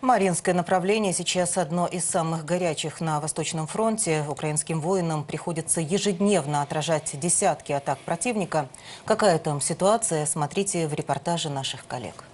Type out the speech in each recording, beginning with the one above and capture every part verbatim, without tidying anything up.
Марьинское направление сейчас одно из самых горячих на Восточном фронте. Украинским воинам приходится ежедневно отражать десятки атак противника. Какая там ситуация, смотрите в репортаже наших коллег.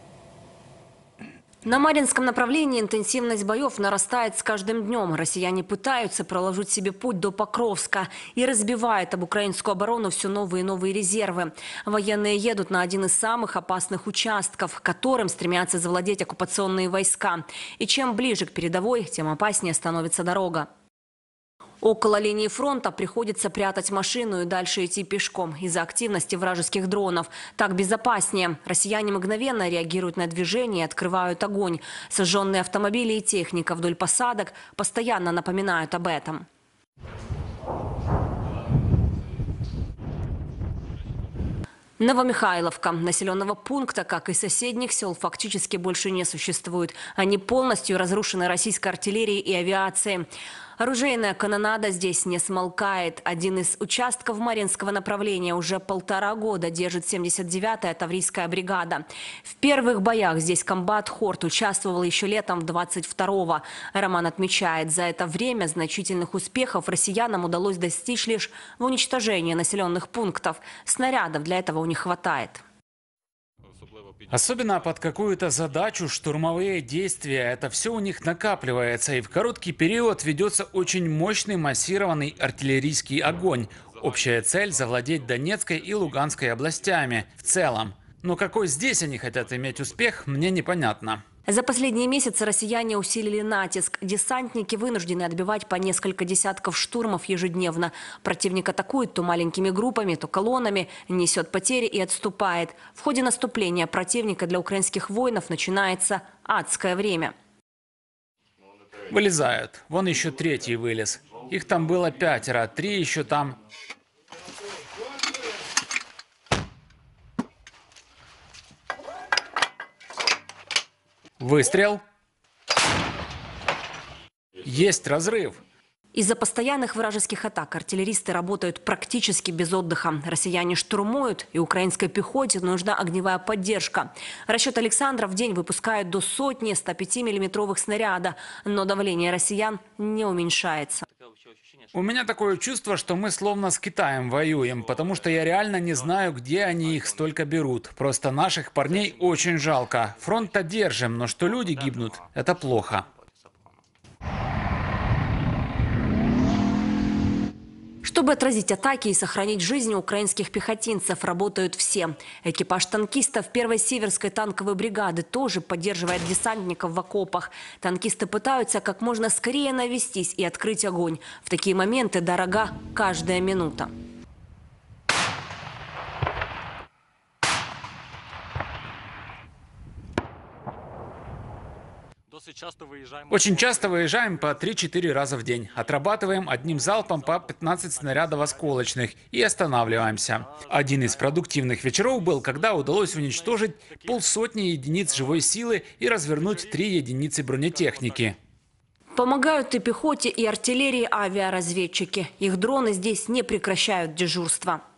На Марьинском направлении интенсивность боев нарастает с каждым днем. Россияне пытаются проложить себе путь до Покровска и разбивают об украинскую оборону все новые и новые резервы. Военные едут на один из самых опасных участков, которым стремятся завладеть оккупационные войска. И чем ближе к передовой, тем опаснее становится дорога. Около линии фронта приходится прятать машину и дальше идти пешком из-за активности вражеских дронов. Так безопаснее. Россияне мгновенно реагируют на движение и открывают огонь. Сожженные автомобили и техника вдоль посадок постоянно напоминают об этом. Новомихайловка. Населенного пункта, как и соседних сел, фактически больше не существует. Они полностью разрушены российской артиллерией и авиацией. Оружейная канонада здесь не смолкает. Один из участков Марьинского направления уже полтора года держит семьдесят девятая Таврийская бригада. В первых боях здесь комбат Хорт участвовал еще летом двадцать второго. Роман отмечает, за это время значительных успехов россиянам удалось достичь лишь в уничтожении населенных пунктов. Снарядов для этого у них хватает. Особенно под какую-то задачу, штурмовые действия, это все у них накапливается, и в короткий период ведется очень мощный массированный артиллерийский огонь. Общая цель – завладеть Донецкой и Луганской областями в целом. Но какой здесь они хотят иметь успех, мне непонятно. За последние месяцы россияне усилили натиск. Десантники вынуждены отбивать по несколько десятков штурмов ежедневно. Противник атакует то маленькими группами, то колоннами, несет потери и отступает. В ходе наступления противника для украинских воинов начинается адское время. Вылезают. Вон еще третий вылез. Их там было пятеро, три еще там. Выстрел. Есть разрыв. Из-за постоянных вражеских атак артиллеристы работают практически без отдыха. Россияне штурмуют, и украинской пехоте нужна огневая поддержка. Расчет Александра в день выпускает до сотни ста пяти миллиметровых снаряда, но давление россиян не уменьшается. У меня такое чувство, что мы словно с Китаем воюем, потому что я реально не знаю, где они их столько берут. Просто наших парней очень жалко. Фронт-то держим, но что люди гибнут, это плохо. Чтобы отразить атаки и сохранить жизни украинских пехотинцев, работают все. Экипаж танкистов первой Северской танковой бригады тоже поддерживает десантников в окопах. Танкисты пытаются как можно скорее навестись и открыть огонь. В такие моменты дорога каждая минута. Очень часто выезжаем по три-четыре раза в день. Отрабатываем одним залпом по пятнадцать снарядов осколочных и останавливаемся. Один из продуктивных вечеров был, когда удалось уничтожить полсотни единиц живой силы и развернуть три единицы бронетехники. Помогают и пехоте, и артиллерии авиаразведчики. Их дроны здесь не прекращают дежурства.